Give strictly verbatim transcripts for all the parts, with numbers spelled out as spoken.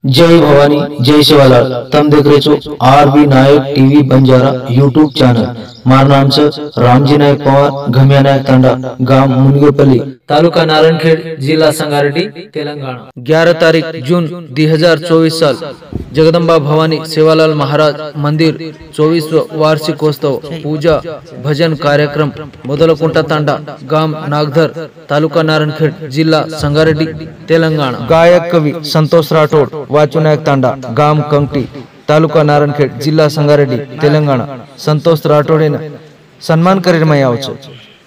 जय भवानी जय सेवालाल। तम देख रहे छो R B Nayak TV Banjara YouTube channel. मार नाम से रामजी नायक पवार, घमिया नायक तांडा, गांव मुनगेपल्ली, तालुका नारायणखेड़, जिला संगारेड्डी, तेलंगाना। ग्यारह तारीख जून दो हजार चौबीस साल जगदम्बा भवानी सेवालाल महाराज मंदिर चौबीसवा वार्षिकोत्सव पूजा भजन कार्यक्रम मोदलकुंटा तांडा, गांव नागधर, तालुका नारायणखेड़, जिला संगारेड्डी, तेलंगाना। गायक कवि संतोष राठौड़, वाचु नायक तांडा, गांव कंकटी, तालुका नारायणखेड़, जिला संगारेड्डी, तेलंगाना। संतोष राठौड़े सम्मान करीर में आव छे।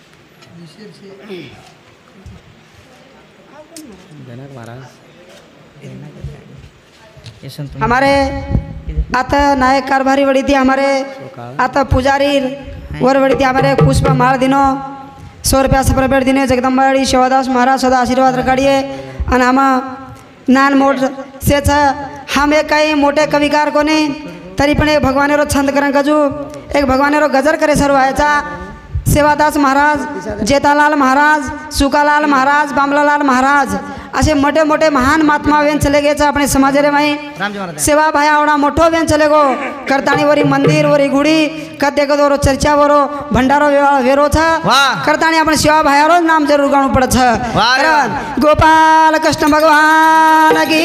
हमारे आता नायक कारभारी वड़ी थी, हमारे आता पुजारी वर वड़ी थी, हमारे पुष्प मार दिनो सौ रुपया सफर बेट दिने जगदम्बाड़ी शिवदास महाराज सदा आशीर्वाद रखाड़िए। और हम नान मोट से हम एक कई मोटे कविकार को नहीं तरी पण एक भगवान रो छंद करें गजू, एक भगवान रो गजर करे सरवायचा। सेवादास महाराज, जेतालाल महाराज, सुकालाल महाराज, बामलालाल महाराज असे मोठे मोठे महान महात्मा वेन चले गए अपने समाज रे माई। सेवा भाई आवड़ा मोठो वेन चले गो करताणी वरी मंदिर वरी गुड़ी कदे कदो रो चर्चा वरो भंडारो वेरो छ करताणी अपने सेवा भाई रो नाम जरूर गाणु पड़े छ। गोपाल कृष्ण भगवान की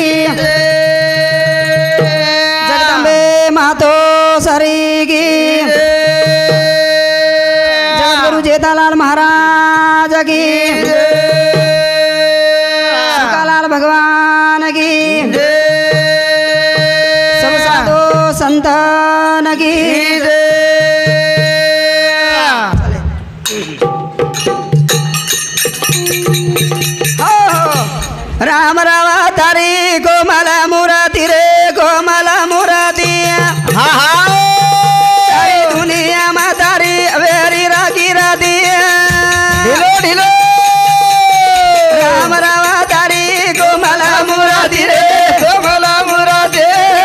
जगदम्बे मातो सरी की जगद्गुरु जेतालाल महाराज की सुकालाल भगवान की सब साधु संतान की राम रावा तारी कोमल मुराती रे कोमल मुराती हा हा दुनिया में तारी वेरी रागी राधी ढिलो ढिलो राम रावा तारी कोमल मुराती रे कोमल मुराती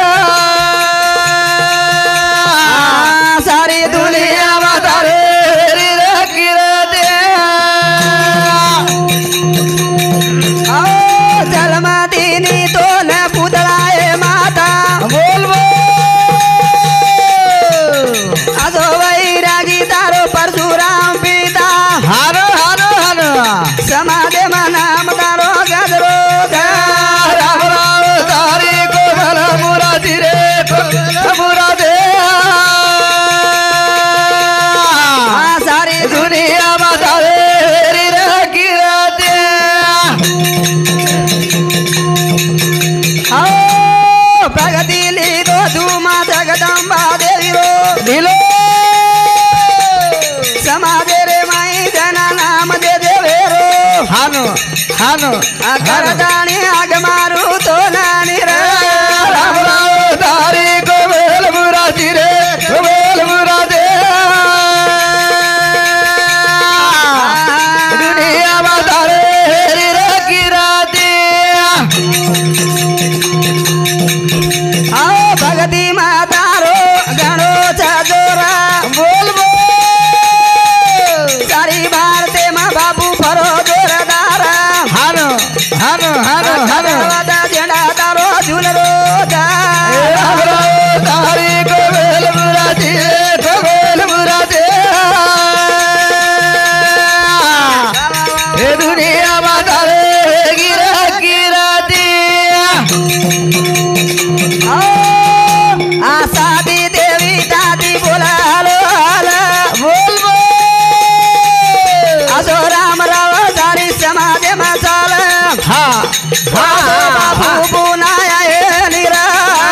सारी दुनिया में तारी वेरी रागी राधी तो न पुतळाए माता बोल आजो वैरागी तारो परशुराम पिता हारो हारो हारो समाधे नाम तारो गजरो राम राम तारी कोमल मुरादी रे मुरादे सारी दुनिया माता रे रखी राते प्रगति ली दो धूमा जगदम्बा देवी रो ढिलो समाधे रे माई जना नाम दे देवे रो हानो हानो करदानी आग मारू तो नानी रे राम राम तारी कोमल मुरादी रे कोमल मुरादे दुनिया माता रे रखी राते भगती माता रो गणो चोरा बोल सारी भारते माँ बाबू फरो जोरदारा हानो हानो हानो हानो झंडा तारो झूल रो तारी कोमल मुरादी कोमल मुरादी हे दुनिया माता रे गिरा गिरा आसादी देवी दादी बोला हलो हलो बोल बोल आजो राम राव सारी समाज में चल हाँ हाँ बाबू बुनाया है निरा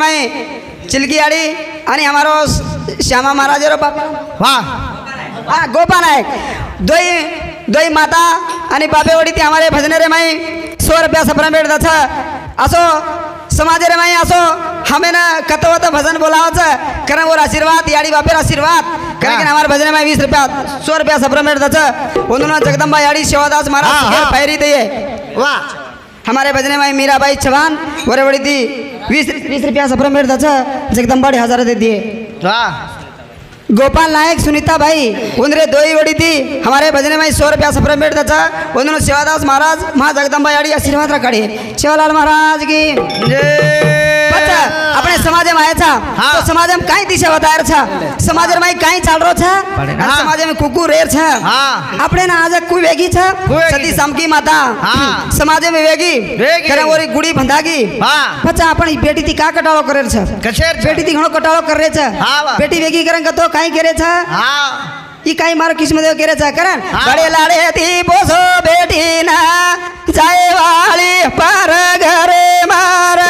में चिलकी आड़ी आणि हमारो श्यामा महाराज रो बापा वाह हा गोपा नायक दोई दोई माता आणि बापे वडी ते हमारे भजने रे माई सौ रुपया सपना भेट दछ असो समाज रे माई असो हमें ना कतवत भजन बोलावच कारण वो आशीर्वाद याडी बापेर आशीर्वाद कारण हमारे भजने में बीस रुपया सौ रुपया सपना भेट दछ उन्होंने जगदम्बा याडी सेवादास महाराज पैरी दे वाह हमारे भजने में मीराबाई चौहान वरे बड़ी थी बीस बीस रुपया सफर मेरे दचा जगदम्बा हजार दे दिए। वाह गोपाल नायक सुनीता भाई उनरे दो ही बड़ी थी हमारे भजने में सौ रुपया सफर मेरे दचा उन्होंने सेवादास महाराज माँ जगदम्बा याड़ी आशीर्वाद रखाड़ी सेवालाल महाराज की बच्चा अपने समाज में आया था हाँ। तो समाज में कहीं दिशा बताया था समाज में कहीं चाल रहा था हाँ। समाज में कुकू रेर था हाँ। अपने ना आज कोई वेगी था सती समकी माता हाँ। समाज में वेगी वेगी। करे वो गुड़ी बंधागी हाँ। बच्चा अपनी बेटी थी का कटाड़ो करे छ कशेर छ। बेटी थी घणो कटाड़ो करे छ हाँ वाह। बेटी वेगी करन तो काई करे छ हाँ ई काई मारो किस्म देव करे छ करन हाँ। बड़े लाड़े थी बोसो बेटी ना जाए वाली पर घरे मार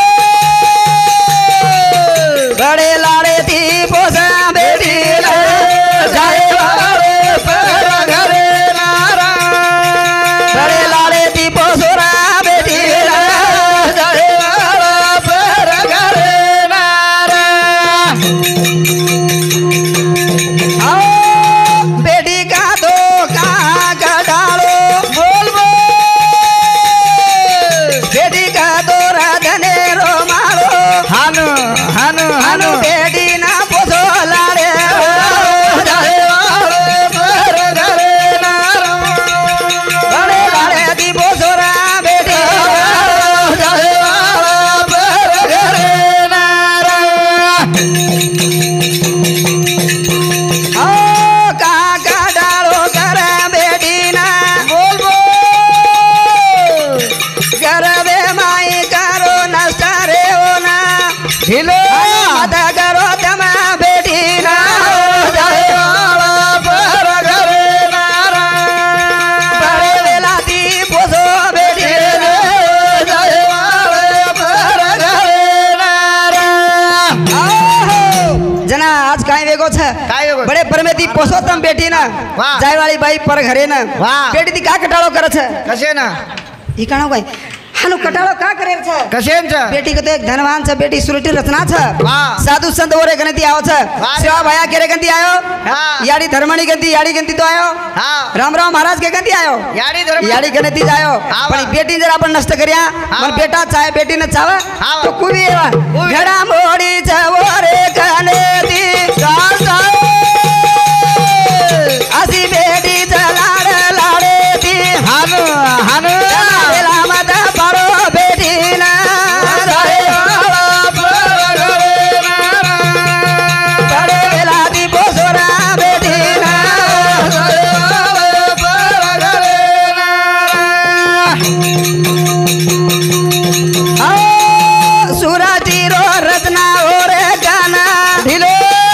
बड़े लाड़े थी बोसा बेटी ना जाए वाले पर घरे मारा बड़े लाड़े थी बोसोरा बेटी ना जाए वाला पर घरे मारा आओ बेटी का दो कहाँ का डालो बोल बोल बेटी का दो राधने रो मारो हानु हानु हानु बेटी ना पोसो लाड़े जाए वाले पर घरे नारो बड़े लाड़े दी पोसोरा बेटी जाए वाला पर घरे नारो ओ काका डालो कर बेटी ना बोल बोल करवे माई करो नष्ट रे हो ना हिलो मत करो तम बेटी ना जाए वाला पर घरे नारा बड़े बेलाती पोसो बेटी ना जाए वाले पर घरे नारा आओ जना आज काई वेगो छ काय वेगो? बड़े परमेती पोसो तम बेटी ना वाह। जाए वाली बाई पर घरे ना वाह। बेटी ती का कटाळो करे छ कशे ना ई काणो भाई हानु कटाळो का करे छ कशेन छ बेटी को तो एक धनवान छ बेटी सुरटी रचना छ वाह। साधु संत ओरे गणती आओ छ वाह। सेवा भया केरे गणती आयो हाँ। याड़ी धर्मणी गणती याड़ी गणती तो आयो हाँ। राम राम महाराज के गणती आयो याड़ी धर्मणी। याड़ी गणती जायो हाँ, पण वाह। बेटी जरा अपन नष्ट करया हाँ, मन वाह। बेटा चाहे बेटी न चावे हाँ, तो वाह। कुबी एवा कुबी। घड़ा मोड़ी छ ओरे गणती चाल चाल असी बेटी छ लाड़ लाड़े ती हानु हानु वेला मत पड़ो बेटी ना जाए वाला पर घरे नारा बड़े वेला दी बोसोरा बेटी ना जाए वाला पर घरे नारा आओ सुराती रो रचना ओरे गाना ढिलो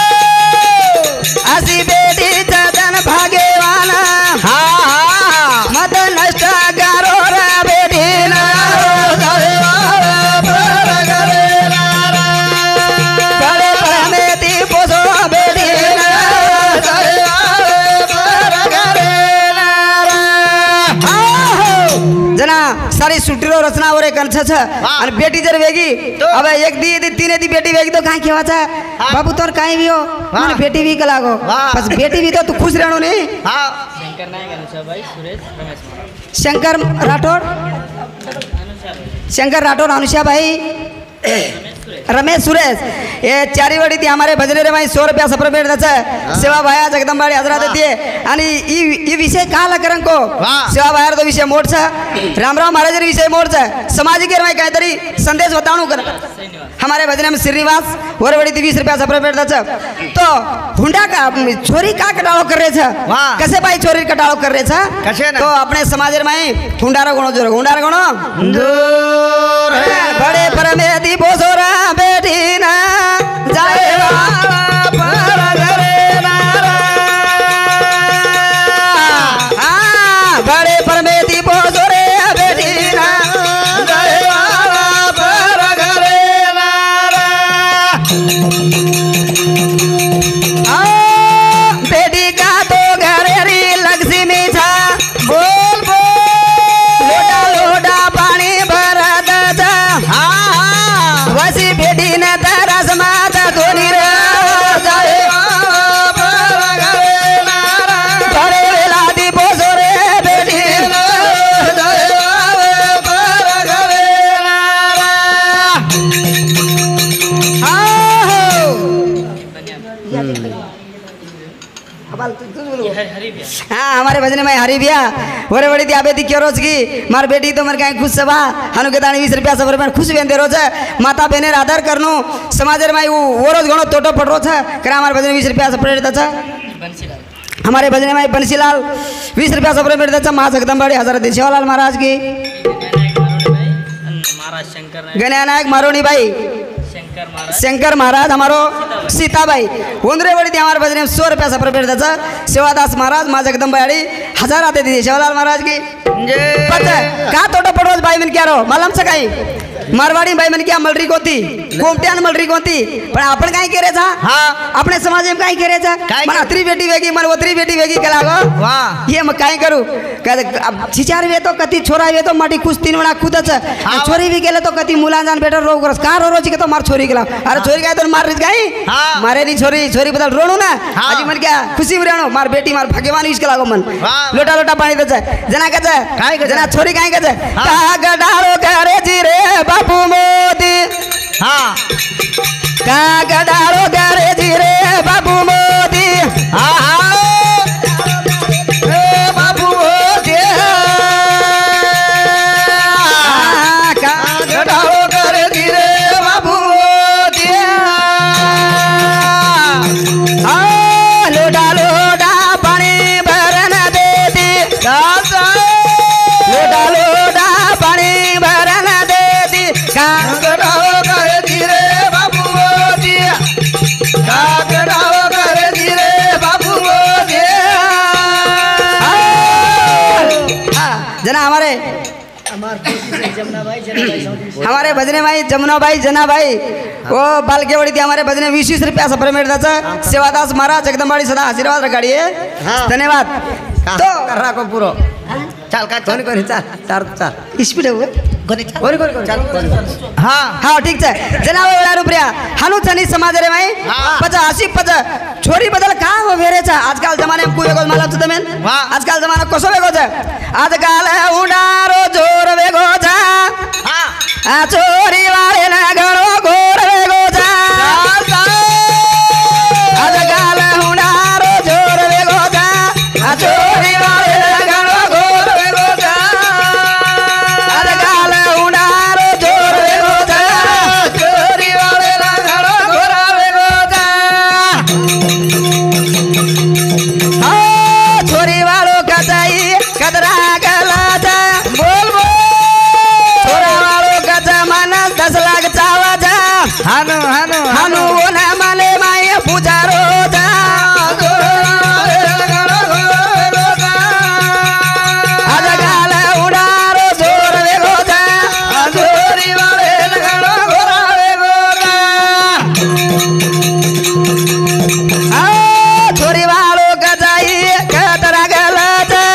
असी बेटी जदन भाग्यवाना हाँ हाँ मत नष्ट करो रे बेटी ना जाए वाला पर घरे नारा बड़े परमेती पोसो बेटी ना जाए वाले पर घरे नारा आओ जना सारी सुटीरो रचना ओरे कंछ छ हाँ। आणि बेटी जर वेगी तो? अब एक दी दी तीन दी बेटी वेगी तो काई केवा छ हाँ। बाबू तोर काई भी हो हाँ। मन बेटी भी कलागो हाँ। बस बेटी भी तो तू खुश रहनो नहीं हाँ शंकर राठौड़ शंकर राठौड़ अनुषा भाई रमेश सुरेश ये चारी वडी ती हमारे भजने रे माई सौ रुपया सफर भेट दच सेवा भाया जगदंबाड़ी हजरा देती है आणि ई ई विषय का लकरन को वाह। सेवा भाया तो विषय मोड छ रामराव महाराज रे विषय मोड छ समाज के माई काहीतरी संदेश बताणू कर हमारे भजने में श्रीनिवास और बड़ी बीस रुपया सफर भेट दच तो हुंडा का छोरी का कटाळो कर रहे छ वाह। कैसे भाई छोरी कटाळो कर रहे छ कसे ना? तो अपने समाज रे माई हुंडारो गणो जोर हुंडारो गणो दूर है बड़े परमेती बोसोरा बेटी ना जाए वाला पर घरे नारा हाँ बड़े परमेती बोसोरे बेटी ना जाए वाला पर घरे नारा हाँ हमारे भजन में हरी भैया ओरे बड़ी दिया बेटी क्यों रोज की मार बेटी तो मर कहीं खुश सभा हनु के दानी बीस रुपया सब रुपया खुश बेंदे रोज माता बहने आदर करनु समाज में वो वो रोज गणो टोटो पटरो था करा हमारे भजन बीस रुपया सब प्रेरित था हमारे भजन में बंसीलाल बीस रुपया सब प्रेरित था माँ जगदम्बाड़ी हजार देशवालाल महाराज की गणेश नायक मारोनी भाई शंकर महाराज हमारो सीता भाई उंदरे बड़ी थी हमारे भजन में सौ रुपया सफर पेड़ था सेवादास महाराज माँ जगदम्बाड़ी हजार आते थे सेवालाल महाराज की पता कहा तोटा पड़ोस भाई मन क्या रो मालूम से कहीं मारवाड़ी भाई मन क्या मलरी कोती कोमटियान मलरी कोती पर अपन कहीं कह रहे था हाँ अपने समाज में कहीं कह रहे था मन अतरी बेटी वेगी मन उतरी बेटी वेगी कला गो वाह ये मैं कहीं करूँ अब छिचार वे तो कति छोरा वे तो माटी कुछ तीन बना खुद अच्छा छोरी भी गेले तो कति मुलान जान बेटा रो करस कार रो रोज के तो मार छोरी गला अरे छोरी गए तो मार गई मारे नहीं छोरी छोरी बदल रोणू ना आज मन क्या खुशी उड़ाणो मार बेटी मार भगवान इसके लागो मन लोटा लोटा पानी दे जना कहे जना छोरी कहीं कहे काग डालो करे जी रे बापू मोदी हाँ काग डालो करे जी रे बापू मोदी हाँ बाबू मोदी काग डालो करे जी रे बाबू मोदी लोटा लोटा पानी भरन दे दी लोटा लोटा पानी भरन दे दी काग डालो करे जी रे बाबू मोदी काग डालो करे जी रे बाबू मोदी जना हमारे हमारे भजने भाई जमुना भाई जना भाई वो बाल के बड़ी थी हमारे भजने बीस बीस रुपया सफर में सेवादास महाराज जगदम्बाड़ी सदा आशीर्वाद रखाड़िए धन्यवाद तो कर रहा को पूरो चल का कोनी कोनी चल चार चार स्पीड हुए कोनी कोनी कोनी चल हाँ हाँ ठीक है जनाब वेला रुपया हनु चनी समाज रे भाई पचा अस्सी पचा छोरी बदल कहाँ हो मेरे चा आजकल जमाने में कोई वेगो मालूम तो तमें आजकल जमाना कोसो वेगो चा आजकल उडारो जोर वेगो चा हाँ छोरी वाले ना गणो घोर वेगो चा आजकल उडारो जोर वेगो चा छोरी वाले ना गणो घोर वेगो चा आजकल उडारो जोर वेगो चा छोरी वाले ना घणो घोर वेगो चा हाँ छोरी वालों का चाहिए कदरा गला था बोल बोल छोरा वालों का जमाना दस लाख चावा जा हनु हनु हनु वो न माने माये पूजा रोजा आज गाल उड़ारो जोर वे गोजा छोरी वाले ना घणो घोर वेगो चा हाँ छोरी वालों का चाहिए कदरा गला था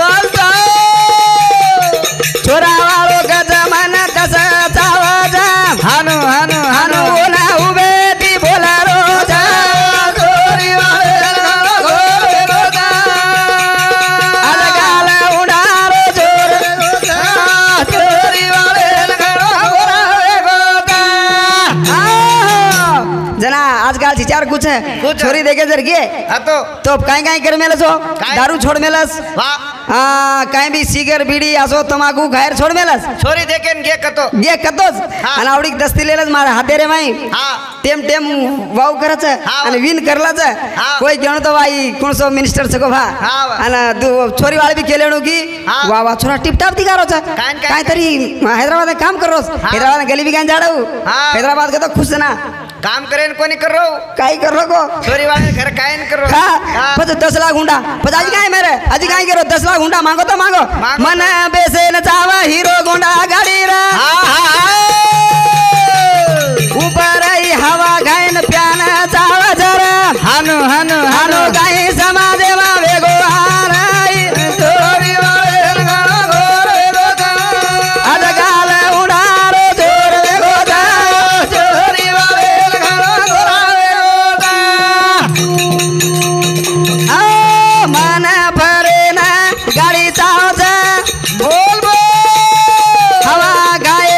छोरा वालों का जमाना दस चावा जा हनु हनु हनु हनु वो न उबेती बोला रोजा छोरी वाले ना घणो घोर वेगो चा आज गाल उड़ारो जोर छोरी वाले ना घणो घोर वेगो चा जना आजकल छिचार कुछ है कुछ। छोरी देखे जर के हाँ तो तो कहीं कहीं कर मेलस हो काई? दारू छोड़ मेलस वाह हाँ कहीं भी सिगर बीड़ी आसो तमाकू खायर छोड़ मेलस छोरी देखे न गे कतो ये कतोस हाँ। अनावड़ी दस्ती लेलस मारे हाथे रे माई हाँ टेम टेम वाव करच हाँ। आणि विन करलाच हाँ। कोई गेणो तो भाई कोण सो मिनिस्टर सको भा हाँ बा। आणि दु छोरी वाले भी खेलेणो की हाँ। वा वा छोरा टिप टाप दिगारो छ काइन- काइन- काय तरी हैदराबाद में काम करोस हाँ। हैदराबाद में गली भी कान जाडो हाँ। हैदराबाद के तो खुश ना काम करे न कोनी कर रो काई कर लो को छोरी वाले घर कायन कर रो हाँ, पचास दस लाख हुंडा पचास आज काय मेरे आज काय करो दस लाख हुंडा मांगो तो मांगो मांगो। मन बेसे न चावा हीरो गुंडा गाड़ी रा ऊपर ही हवा गायन प्यान चावा जरा हनु हनु हानो गाई समाज मा वेगो आराई छोरी वाले ना घणो घोर वेगो चा आज गाल उडारो जोर वेगो जा छोरी वाले ना घणो घोर वेगो चा आ मन भरे ना गाड़ी चाव जा बोल बोल हवा गाय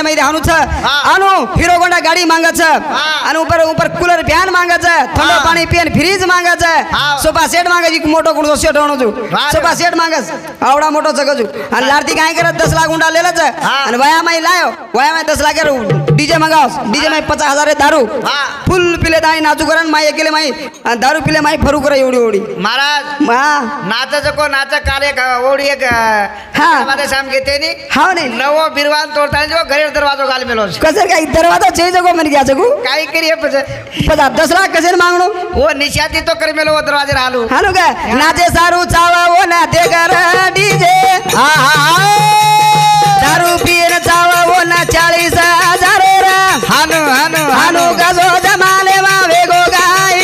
में हानु छ आनु हीरो होंडा गाड़ी मांगा छ आनु ऊपर ऊपर कूलर फैन मांगा छ ठंडा पानी पियन फ्रिज मांगा छ सोफा सेट मांगा जी मोटो कुणो सेट होनो छु सोफा सेट मांगा आवड़ा मोटो जगह छु अन लारती काय करे दस लाख हुंडा लेला छ अन वया में लायो वया में दस लाख डीजे मंगाओ डीजे में पचास हजार दारू फुल पिले दाई नाचू करन माई अकेले माई दारू पिले माई फरू करे एवढी एवढी महाराज हां नाचाचं को नाच कार्य ओढी एक हां मध्ये साम घेते नी हां नाही नवो बिरवान तोडता जो घरे दरवाजो गाल मेलो कसर काय दरवाजा छे जगो मन गया जगो काय करिए पछ पचास दस लाख कसे मांगणो वो निशाती तो कर मेलो दरवाजे रालू हालो का नाचे सारू चावा वो ना दे कर डीजे हां हां दारू पियन चावा वो ना चालीस हजार रा हानो हानो हानो गजो जमाले मा वेगो गाई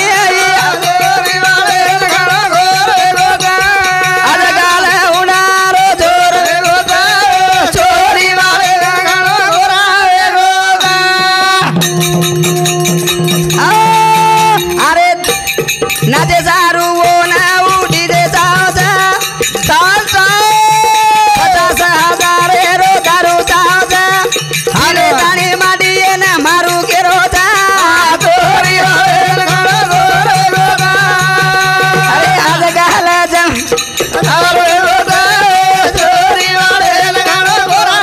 नाचे सारू वो ना उठी दे सासा सासा पचास हजार रो दारू सासा हाले तानी माटी ना मारू के रोजा तोरी अरे आज गाला जम अरे रोजा चोरी वाले लगानो गोरा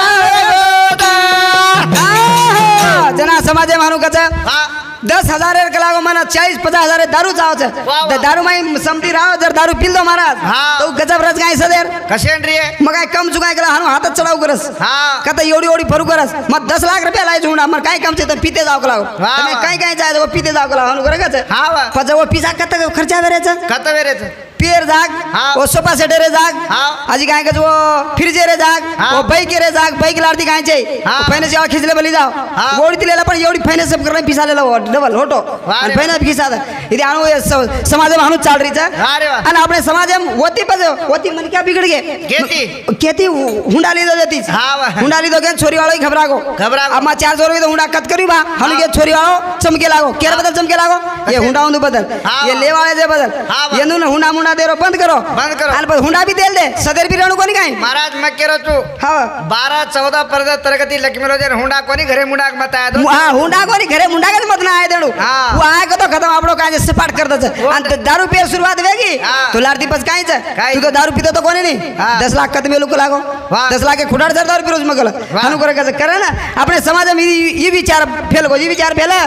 रोजा जना समाजे मानू कचा दस हजार कलागो मना चालीस पचास हजार दारू चाव छ दारू माई समती राव जर दारू पिल दो महाराज तो गजब रस गाय सदेर कशेन रे मग काय कम चुकाय केला हानु हातात चढाव करस हां कता एवढी एवढी फरू करस मग दस लाख रुपया लाय झुंडा मग काय काम छे तर पिते जाव कलाव तुम्ही काय काय जाय पिते जाव कलाव हानु करे का हां पजा वो पिसा कता खर्चा वेरेचा कत वेरेच पियर जाग वो सोफा सेट रे जाग आजी काय का वो फ्रिज रे जाग वो बाइक रे जाग बाइक लाडती काय छे फाइनेंस याव खिचले बली जाव गोडी दिलेला पण एवढी फाइनेंस सब करणे पिसालेला डबल होटो आणि फाइनेंस खिसा इथे आणू समाज में हानु चाल रही छ आणि आपले समाज में होती पज होती मन क्या बिगड़ गए केती केती हुंडा ली दो देती हां हुंडा ली दो के छोरी वालो घबरा गो घबरा अब मा चार सौ रुपए तो हुंडा कत करी बा हम के छोरी वालो चमके लागो केर बदल चमके लागो ये हुंडा उंदु बदल ये ले वाले जे बदल ये नु हुंडा मुंडा देरो बंद करो बंद करो आणि पण हुंडा भी देल दे सदर भी रेणू कोणी काय महाराज मैं केरो तू हां बारह चौदह पर्दा तरगती लक्ष्मी रोजे हुंडा कोणी घरे मुंडा मत आया दो हां हुंडा कोणी घरे मुंडा के मत ना आए देणू वो आए को तो खत्म आपड़ो काय सपाट कर दच आणि दारू पिय सुरुवात वेगी तो लारती पस काय तू तो दारू पितो तो कोणी नाही दस लाख कत मेलू को लागो दस लाख के खुडाड जर दारू पिरोज मगल हानु करे का करे ना अपने समाज में ये विचार फेल को ये विचार फेल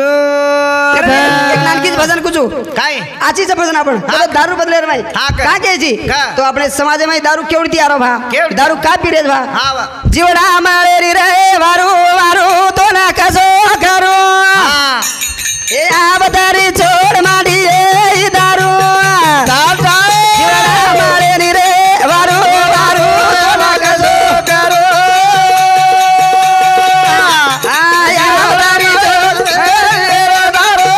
एक नानकीच भजन कुछ काय आचीच भजन आपण दारू बदले रे भाई का के जी तो अपने समाज में दारू केवडी तयार भा दारू का पिरे भा जीवडा माळे रे वारू वारू तो ना कसो करू ए आवतारी छोड़ माडी ए दारू जीवडा माळे रे वारू वारू तो ना कसो करू आया आवतारी छोड़ दारू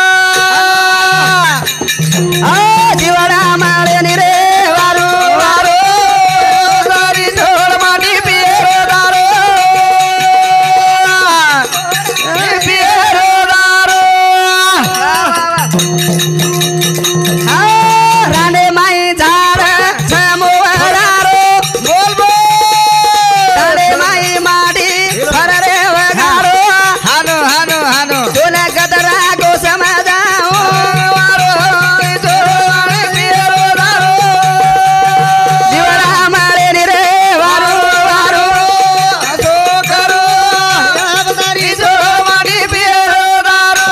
आ जीवडा माळे रे वारू वारू दारी छोड़ माडी पिए दारू पिए दारू राणे माई झाड समोरारो बोल बोल राणे माई माडी फर रे वगारो हानो हानो हानो तुला गदरा गो समजाओ वारो जोरे पिरो दारो जीवरा माळे रे वारो वारो सो करो अवतारी जो माडी पिरो दारो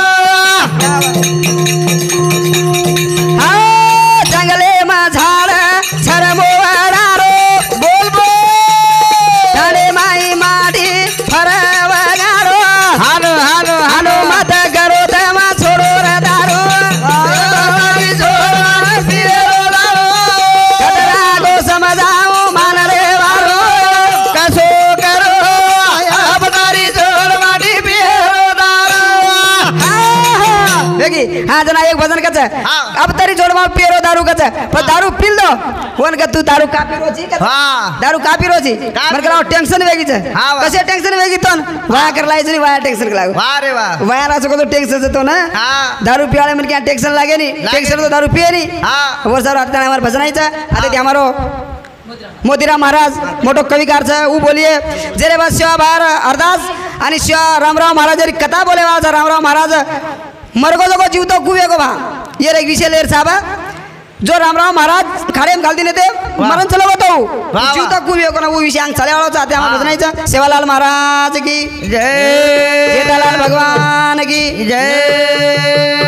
जंगले मा झाड झरमोरारो बोल बोल झाडे माई माडी फरवगारो हानो हानो हानो मत करो तमा छोड़ो रे दारू कदरा गो समझाओ मान रे वारो कसो करो अवतारी छोड़ माडी पिरो दारू देखी हाँ जना एक भजन कच अब तरी जोड़ में पिरो दारू कच पर दारू पिल दो वन का तू दारू का पिरो छी हां दारू का पिरो छी मन करा टेंशन वेगी छ कसे टेंशन वेगी तोन वाया कर लाई जनी वाया टेंशन लागो वाह रे वाह वाया रासो को तो टेंशन से तो ना हां दारू पियाले मन क्या टेंशन लागे नी टेंशन तो दारू पिए नी हां वर सर आता हमार भजन आई छ आते हमारो मोतीराम महाराज मोठो कविकार छ ऊ बोलिए जेरे बस शिवा बाहेर अरदास आणि शिवा रामराव महाराज जरी कथा बोले वाचा रामराव महाराज मरगो जगो जीव तो कुवेको भा ये एक विषय लेर साहब जो रामराव महाराज खाड़े में घाल दिले थे मरण चलो बताओ जीव तो कुवेको ना वो विषय अंग चले वाला चाहते हम भजनाईचा सेवालाल महाराज की जय जेठालाल भगवान की जय।